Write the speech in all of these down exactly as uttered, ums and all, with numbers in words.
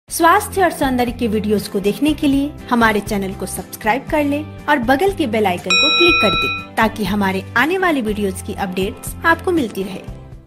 स्वास्थ्य और सौंदर्य के वीडियोस को देखने के लिए हमारे चैनल को सब्सक्राइब कर लें और बगल के बेल आइकन को क्लिक कर दें ताकि हमारे आने वाले वीडियोस की अपडेट्स आपको मिलती रहे।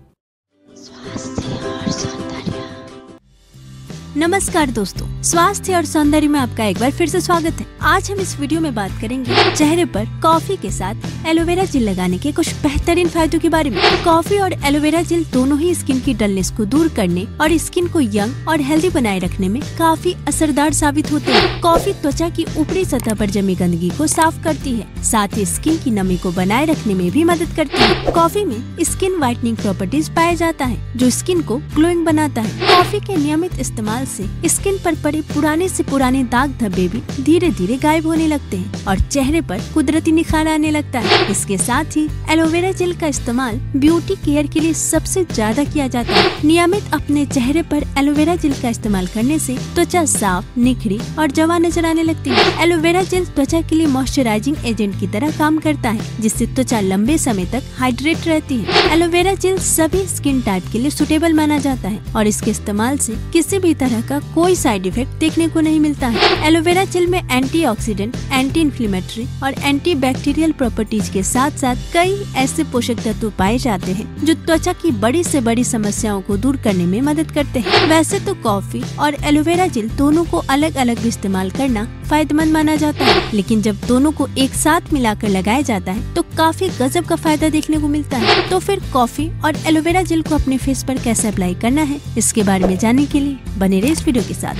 नमस्कार दोस्तों, स्वास्थ्य और सौंदर्य में आपका एक बार फिर से स्वागत है। आज हम इस वीडियो में बात करेंगे चेहरे पर कॉफी के साथ एलोवेरा जेल लगाने के कुछ बेहतरीन फायदों के बारे में। कॉफी और एलोवेरा जेल दोनों ही स्किन की डलनेस को दूर करने और स्किन को यंग और हेल्दी बनाए रखने में काफी असरदार साबित होते हैं। कॉफी त्वचा की ऊपरी सतह पर जमी गंदगी को साफ करती है, साथ ही स्किन की नमी को बनाए रखने में भी मदद करती है। कॉफी में स्किन व्हाइटनिंग प्रॉपर्टीज पाया जाता है जो स्किन को ग्लोइंग बनाता है। कॉफी के नियमित इस्तेमाल से स्किन पर पड़े पुराने से पुराने दाग धब्बे भी धीरे धीरे गायब होने लगते हैं और चेहरे पर कुदरती निखार आने लगता है। इसके साथ ही एलोवेरा जेल का इस्तेमाल ब्यूटी केयर के लिए सबसे ज्यादा किया जाता है। नियमित अपने चेहरे पर एलोवेरा जेल का इस्तेमाल करने से त्वचा साफ, निखरी और जवान नजर आने लगती है। एलोवेरा जेल त्वचा के लिए मॉइस्चराइजिंग एजेंट की तरह काम करता है, जिससे त्वचा लंबे समय तक हाइड्रेट रहती है। एलोवेरा जेल सभी स्किन टाइप के लिए सुटेबल माना जाता है और इसके इस्तेमाल से किसी भी तरह का कोई साइड इफेक्ट देखने को नहीं मिलता है। एलोवेरा जेल में एंटीऑक्सीडेंट, एंटी इन्फ्लेमेटरी और एंटी बैक्टीरियल प्रॉपर्टीज के साथ साथ कई ऐसे पोषक तत्व पाए जाते हैं जो त्वचा की बड़ी से बड़ी समस्याओं को दूर करने में मदद करते हैं। वैसे तो कॉफी और एलोवेरा जेल दोनों को अलग अलग भी इस्तेमाल करना फायदेमंद माना जाता है, लेकिन जब दोनों को एक साथ मिलाकर लगाया जाता है तो काफी गजब का फायदा देखने को मिलता है। तो फिर कॉफी और एलोवेरा जेल को अपने फेस पर कैसे अप्लाई करना है, इसके बारे में जानने के लिए बने रहे इस वीडियो के साथ।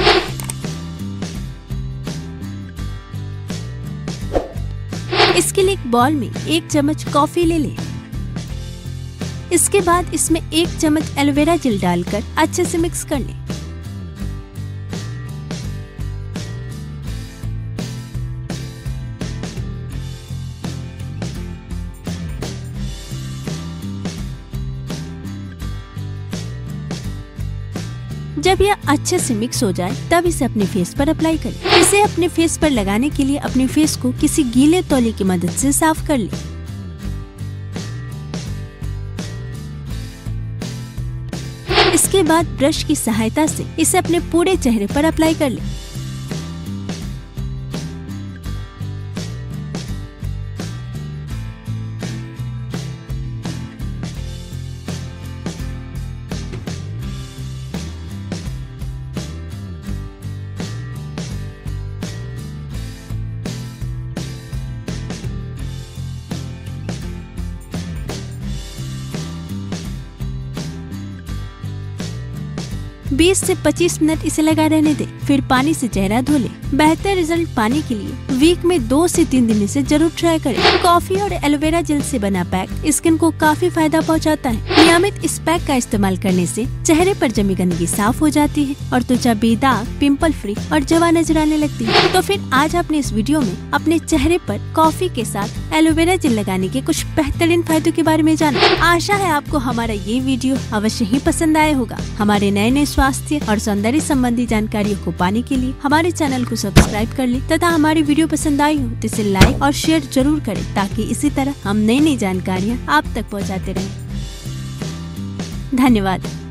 इसके लिए एक बॉल में एक चम्मच कॉफी ले लें। इसके बाद इसमें एक चम्मच एलोवेरा जेल डालकर अच्छे से मिक्स कर लें। जब यह अच्छे से मिक्स हो जाए तब इसे अपने फेस पर अप्लाई करें। इसे अपने फेस पर लगाने के लिए अपने फेस को किसी गीले तौलिए की मदद से साफ कर लें। इसके बाद ब्रश की सहायता से इसे अपने पूरे चेहरे पर अप्लाई कर लें। बीस से पच्चीस मिनट इसे लगा रहने दें, फिर पानी से चेहरा धो लें। बेहतर रिजल्ट पाने के लिए वीक में दो से तीन दिन इसे जरूर ट्राई करें। कॉफी और एलोवेरा जेल से बना पैक स्किन को काफी फायदा पहुंचाता है। नियमित इस पैक का इस्तेमाल करने से चेहरे पर जमी गंदगी साफ हो जाती है और त्वचा बेदाग, पिंपल फ्री और जवान नजर आने लगती है। तो फिर आज आपने इस वीडियो में अपने चेहरे पर कॉफी के साथ एलोवेरा जेल लगाने के कुछ बेहतरीन फायदों के बारे में जाना। आशा है आपको हमारा ये वीडियो अवश्य ही पसंद आया होगा। हमारे नए नए स्वास्थ्य और सौंदर्य संबंधी जानकारियों को पाने के लिए हमारे चैनल को सब्सक्राइब कर लें तथा हमारी वीडियो पसंद आई हो तो इसे लाइक और शेयर जरूर करें ताकि इसी तरह हम नई नई जानकारियाँ आप तक पहुँचाते रहें। धन्यवाद।